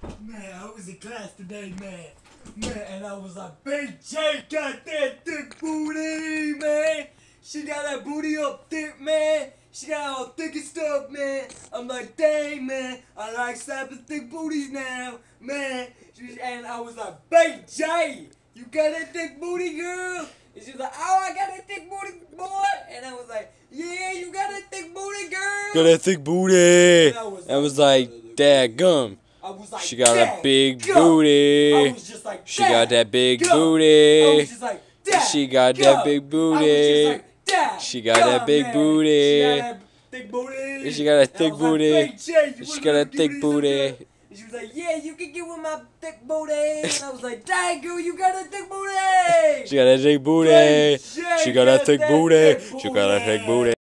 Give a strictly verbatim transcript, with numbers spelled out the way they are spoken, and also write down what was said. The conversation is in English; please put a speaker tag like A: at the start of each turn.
A: Man, I was in class today, man. Man, and I was like, Big J got that thick booty, man. She got that booty up thick, man. She got all thick and stuff, man. I'm like, dang, man. I like slapping thick booties now, man. She, and I was like, Big J, you got that thick booty, girl? And she was like, oh, I got that thick booty, boy. And I was like, yeah, you got that thick booty, girl.
B: Got that thick booty.
A: And I was
B: I was like, dadgum.
A: I was like,
B: She got a big
A: go.
B: booty.
A: I was just like,
B: She got that big
A: go. I
B: booty.
A: was just like, Dad,
B: She got
A: go.
B: that big
A: I was
B: booty.
A: just like, Dad,
B: She got
A: go,
B: that big
A: man.
B: booty.
A: She got that thick booty.
B: She got that
A: And I
B: thick
A: was like,
B: booty.
A: "Big J, you
B: She
A: wanna
B: got that
A: give me
B: thick
A: some
B: booty.
A: good?" And she was like, yeah, you can get with my thick booty. And I was like, dang, girl, you got a thick booty.
B: She got that thick booty.
A: Big J
B: She got that thick booty.
A: thick
B: She got that thick booty.